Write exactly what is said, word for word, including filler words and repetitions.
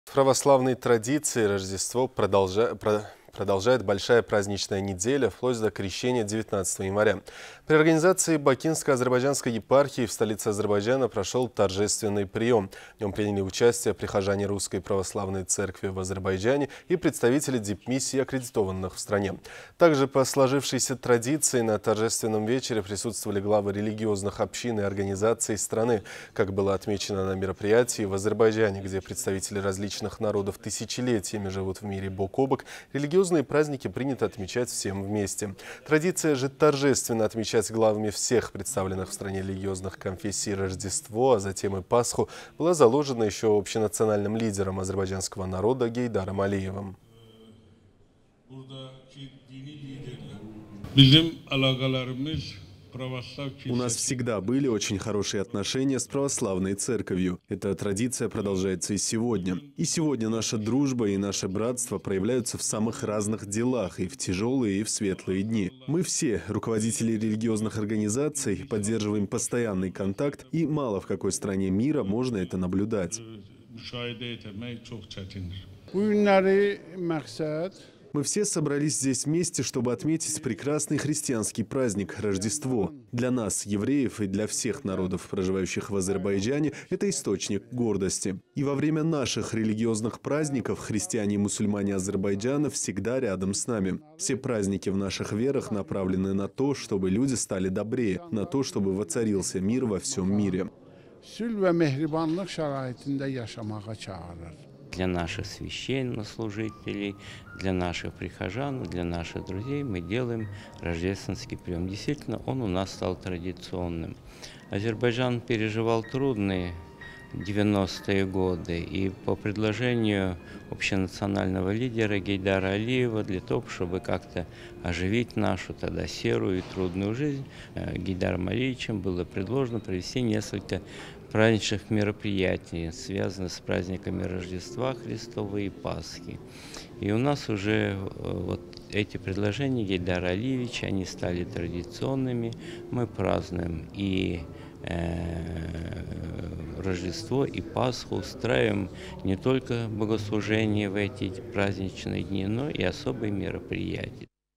В православной традиции Рождество продолжа- про- продолжает большая праздничная неделя, вплоть до крещения девятнадцатого января. При организации Бакинско-азербайджанской епархии в столице Азербайджана прошел торжественный прием. В нем приняли участие прихожане Русской православной церкви в Азербайджане и представители дипмиссий, аккредитованных в стране. Также по сложившейся традиции на торжественном вечере присутствовали главы религиозных общин и организаций страны. Как было отмечено на мероприятии в Азербайджане, где представители различных народов тысячелетиями живут в мире бок о бок, религиозные праздники принято отмечать всем вместе. Традиция же торжественно отмечать главами всех представленных в стране религиозных конфессий Рождество, а затем и Пасху, была заложена еще общенациональным лидером азербайджанского народа Гейдаром Алиевым. У нас всегда были очень хорошие отношения с православной церковью. Эта традиция продолжается и сегодня. И сегодня наша дружба и наше братство проявляются в самых разных делах, и в тяжелые, и в светлые дни. Мы все, руководители религиозных организаций, поддерживаем постоянный контакт, и мало в какой стране мира можно это наблюдать. Мы все собрались здесь вместе, чтобы отметить прекрасный христианский праздник – Рождество. Для нас, евреев, и для всех народов, проживающих в Азербайджане, это источник гордости. И во время наших религиозных праздников христиане и мусульмане Азербайджана всегда рядом с нами. Все праздники в наших верах направлены на то, чтобы люди стали добрее, на то, чтобы воцарился мир во всем мире. Для наших священнослужителей, для наших прихожан, для наших друзей мы делаем рождественский прием. Действительно, он у нас стал традиционным. Азербайджан переживал трудные девяностые годы, и по предложению общенационального лидера Гейдара Алиева, для того, чтобы как-то оживить нашу тогда серую и трудную жизнь, Гейдаром Алиевичем было предложено провести несколько праздничных мероприятий, связанных с праздниками Рождества Христова и Пасхи. И у нас уже вот эти предложения Гейдара Алиевича, они стали традиционными. Мы празднуем и э, Рождество, и Пасху, устраиваем не только богослужения в эти праздничные дни, но и особые мероприятия.